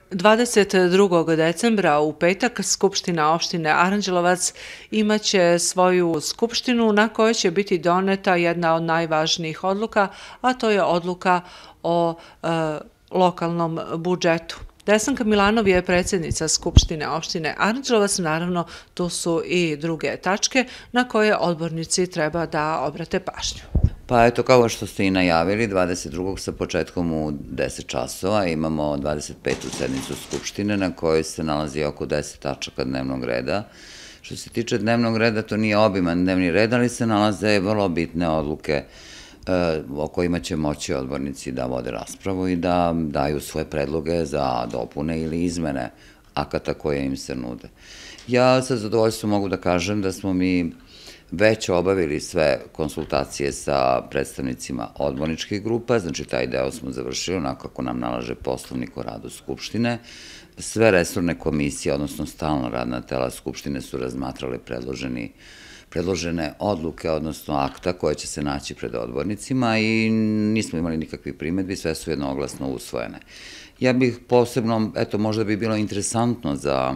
22. decembra u petak Skupština opštine Aranđelovac imaće svoju skupštinu na kojoj će biti doneta jedna od najvažnijih odluka, a to je odluka o lokalnom budžetu. Desanka Milanov je predsjednica Skupštine opštine Aranđelovac, naravno tu su i druge tačke na koje odbornici treba da obrate pažnju. Pa eto, kao što ste i najavili, 22. sa početkom u 10 časova imamo 25. sednicu Skupštine na kojoj se nalazi oko 10 tačaka dnevnog reda. Što se tiče dnevnog reda, to nije obiman dnevni red, ali se nalaze vrlo bitne odluke o kojima će moći odbornici da vode raspravu i da daju svoje predloge za dopune ili izmene akata koje im se nude. Ja sa zadovoljstvom mogu da kažem da smo mi već obavili sve konsultacije sa predstavnicima odborničkih grupa, znači taj deo smo završili onako kako nam nalaže Poslovnik o radu Skupštine. Sve resorne komisije, odnosno stalna radna tela Skupštine su razmatrale predložene odluke, odnosno akta koje će se naći pred odbornicima i nismo imali nikakvih primedbi, sve su jednoglasno usvojene. Ja bih posebno, eto možda bi bilo interesantno za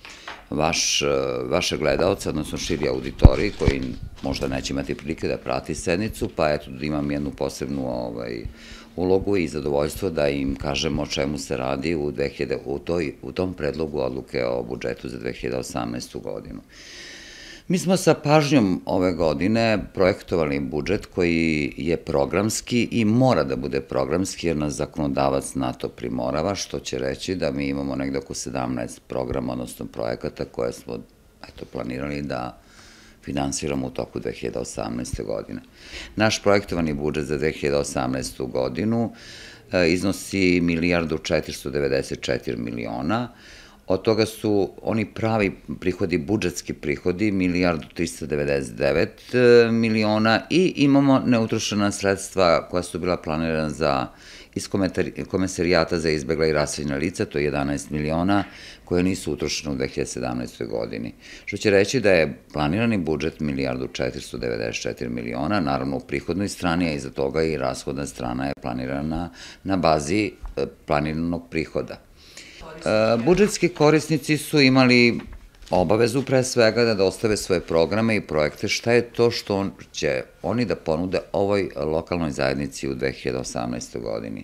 vaše gledalce, odnosno širi auditoriji koji možda neće imati prilike da prati sednicu, pa eto da imam jednu posebnu ulogu i zadovoljstvo da im kažem o čemu se radi u tom predlogu odluke o budžetu za 2018. godinu. Mi smo sa pažnjom ove godine projektovali budžet koji je programski i mora da bude programski jer nas zakonodavac na to primorava, što će reći da mi imamo negde oko 17 programa, odnosno projekata koje smo planirali da finansiramo u toku 2018. godine. Naš projektovani budžet za 2018. godinu iznosi 1.494.000.000, od toga su oni pravi prihodi, budžetski prihodi, 1.399.000.000 i imamo neutrošena sredstva koja su bila planirana iz Komesarijata za izbegla i raseljena lica, to je 11 miliona koje nisu utrošene u 2017. godini. Što će reći da je planirani budžet 1.494.000.000, naravno u prihodnoj strani, a iza toga i rashodna strana je planirana na bazi planiranog prihoda. Budžetski korisnici su imali obavezu pre svega da dostave svoje programe i projekte, šta je to što će oni da ponude ovoj lokalnoj zajednici u 2018. godini.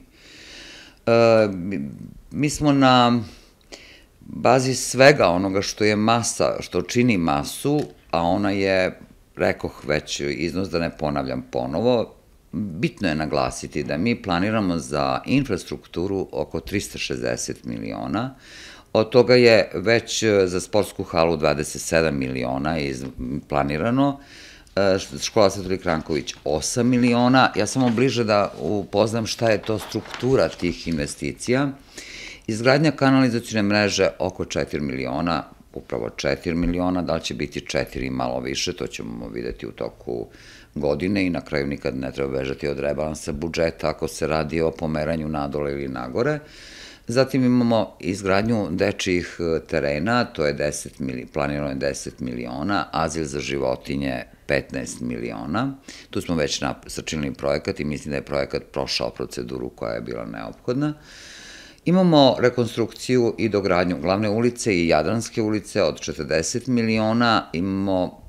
Mi smo na bazi svega onoga što je masa, što čini masu, a ona je, rekoh već iznos da ne ponavljam ponovo, bitno je naglasiti da mi planiramo za infrastrukturu oko 360 miliona, od toga je već za sportsku halu 27 miliona planirano, škola Svetolik Ranković 8 miliona, ja samo bliže da upoznam šta je to struktura tih investicija, izgradnja kanalizacione mreže oko 4 miliona, upravo 4 miliona, da li će biti 4 i malo više, to ćemo videti u toku godine i na kraju nikad ne treba bežati od rebalansa budžeta ako se radi o pomeranju nadole ili nagore. Zatim imamo izgradnju dečijih terena, to je planirano je 10 miliona, azil za životinje 15 miliona. Tu smo već sačinili projekat i mislim da je projekat prošao proceduru koja je bila neophodna. Imamo rekonstrukciju i dogradnju glavne ulice i Jadranske ulice od 40 miliona, imamo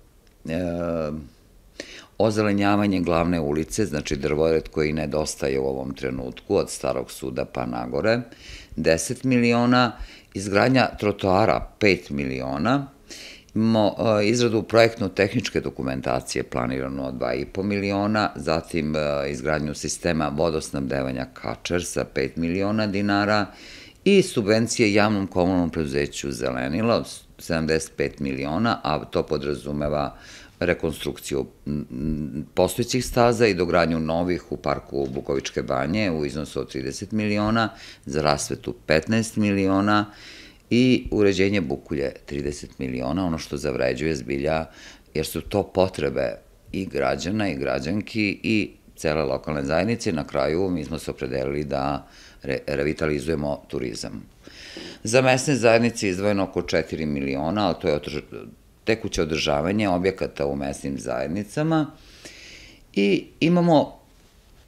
ozelenjavanje glavne ulice, znači drvored koji nedostaje u ovom trenutku od Starog suda pa nagore, 10 miliona, izgradnja trotoara 5 miliona, imamo izradu projektno-tehničke dokumentacije planirano od 2,5 miliona, zatim izgradnju sistema vodosnabdevanja Kačer sa 5 miliona dinara i subvencije javnom komunalnom preduzeću Zelenilo od 75 miliona, a to podrazumeva rekonstrukciju postojećih staza i dogradnju novih u parku Bukovičke banje u iznosu od 30 miliona, za rasvetu 15 miliona i uređenje Bukulje 30 miliona, ono što zavređuje zbilja, jer su to potrebe i građana i građanki i cele lokalne zajednice. Na kraju mi smo se opredelili da revitalizujemo turizam. Za mesne zajednice izdvojeno oko 4 miliona, ali to je tekuće održavanje objekata u mesnim zajednicama i imamo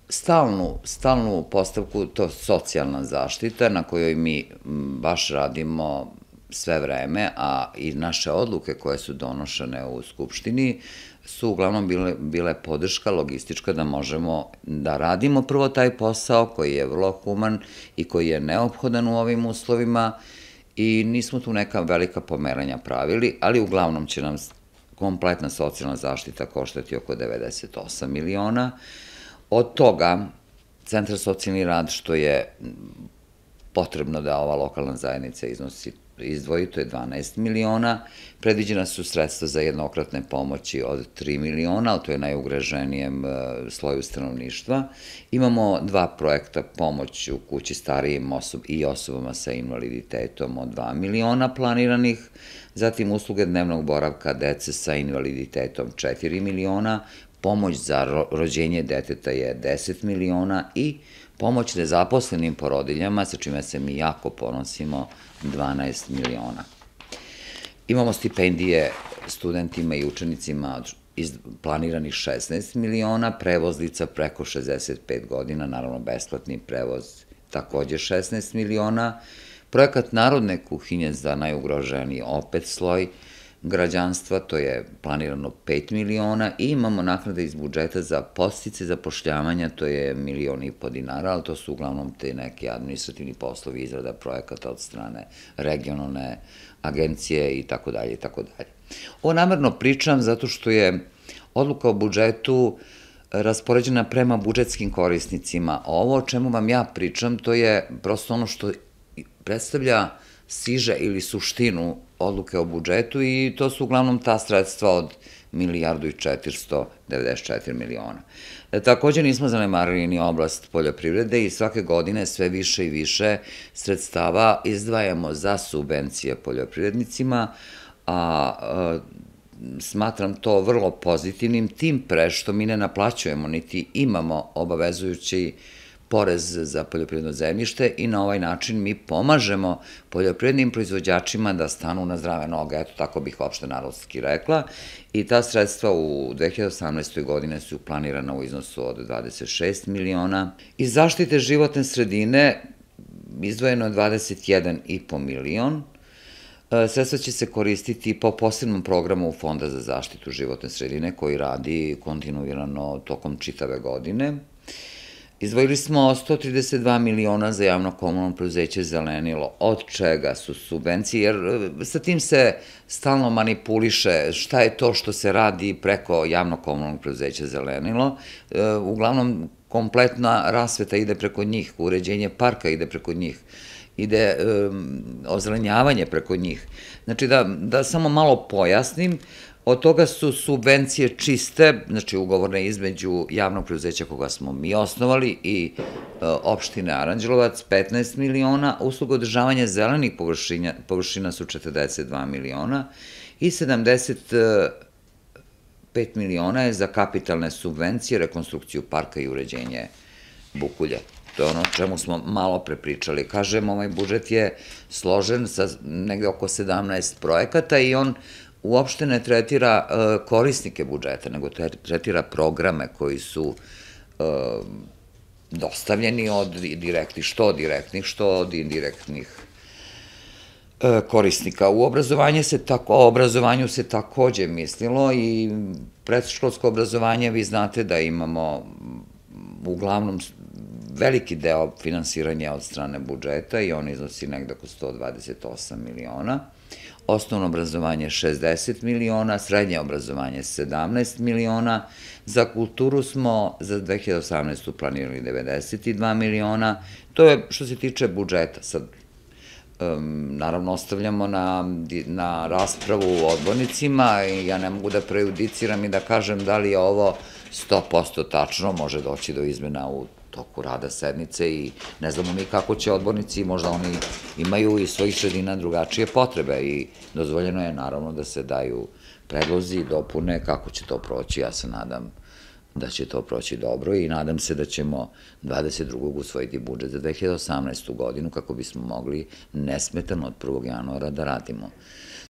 stalnu postavku, to socijalna zaštita, na kojoj mi baš radimo sve vreme, a i naše odluke koje su donošene u Skupštini su uglavnom bile podrška logistička da možemo da radimo prvo taj posao koji je vrlo human i koji je neophodan u ovim uslovima i nismo tu neka velika pomeranja pravili, ali uglavnom će nam kompletna socijalna zaštita koštati oko 98 miliona. Od toga, Centar socijalni rad, što je potrebno da ova lokalna zajednica izdvoji, to je 12 miliona. Predviđena su sredstva za jednokratne pomoći od 3 miliona, ali to je najugroženijem sloju stanovništva. Imamo 2 projekta pomoć u kući starijim i osobama sa invaliditetom od 2 miliona planiranih, zatim usluge dnevnog boravka dece sa invaliditetom 4 miliona, pomoć za rođenje deteta je 10 miliona i pomoć nezaposlenim porodiljama, sa čime se mi jako ponosimo, 12 miliona. Imamo stipendije studentima i učenicima iz planiranih 16 miliona, prevozlica preko 65 godina, naravno besplatni prevoz, takođe 16 miliona, projekat narodne kuhinje za najugroženiji opet sloj građanstva, to je planirano 5 miliona i imamo naknade iz budžeta za podstice zapošljavanja, to je 1,5 miliona dinara, ali to su uglavnom te neki administrativni poslovi, izrada projekata od strane regionalne agencije i tako dalje i tako dalje. Ovo namerno pričam zato što je odluka o budžetu raspoređena prema budžetskim korisnicima. Ovo o čemu vam ja pričam, to je prosto ono što predstavlja siže ili suštinu odluke o budžetu i to su uglavnom ta sredstva od 1.494 miliona. Takođe nismo zanemarili ni oblast poljoprivrede i svake godine sve više i više sredstava izdvajamo za subvencije poljoprivrednicima, a smatram to vrlo pozitivnim, tim pre što mi ne naplaćujemo, niti imamo obavezujući porez za poljoprivredno zemljište i na ovaj način mi pomažemo poljoprivrednim proizvođačima da stanu na zdrave noge, eto tako bih opšte narodski rekla, i ta sredstva u 2018. godine su planirana u iznosu od 26 miliona. Iz zaštite životne sredine izdvojeno je 21,5 milion. Sredstva će se koristiti po posebnom programu Fonda za zaštitu životne sredine koji radi kontinuirano tokom čitave godine. Izdvojili smo 132 miliona za javno komunalno preduzeće Zelenilo, od čega su subvencije, jer sa tim se stalno manipuliše šta je to što se radi preko javno komunalnog preduzeća Zelenilo. Uglavnom, kompletna rasveta ide preko njih, uređenje parka ide preko njih, ide ozelenjavanje preko njih. Znači, da samo malo pojasnim, od toga su subvencije čiste, znači ugovorne između javnog preduzeća koga smo mi osnovali i opštine Aranđelovac 15 miliona, usluga održavanja zelenih površina su 42 miliona i 75 miliona je za kapitalne subvencije, rekonstrukciju parka i uređenje Bukulje. To je ono o čemu smo malo prepričali. Kažem, ovaj budžet je složen sa negde oko 17 projekata i on uopšte ne tretira korisnike budžeta, nego tretira programe koji su dostavljeni od direktnih, što od indirektnih korisnika. U obrazovanju se takođe mislilo i predškolsko obrazovanje, vi znate da imamo uglavnom veliki deo finansiranja od strane budžeta i on iznosi negde oko 128 miliona. Osnovno obrazovanje 60 miliona, srednje obrazovanje 17 miliona, za kulturu smo za 2018. planirali 92 miliona, to je što se tiče budžeta. Sad, naravno, ostavljamo na raspravu u odbornicima i ja ne mogu da prejudiciram i da kažem da li je ovo 100% tačno, može doći do izmena u toku rada sednice i ne znamo mi kako će odbornici, možda oni imaju iz svojih sredina drugačije potrebe i dozvoljeno je naravno da se daju predlozi i dopune kako će to proći. Ja se nadam da će to proći dobro i nadam se da ćemo 22. usvojiti budžet za 2018. godinu kako bismo mogli nesmetano od 1. januara da radimo.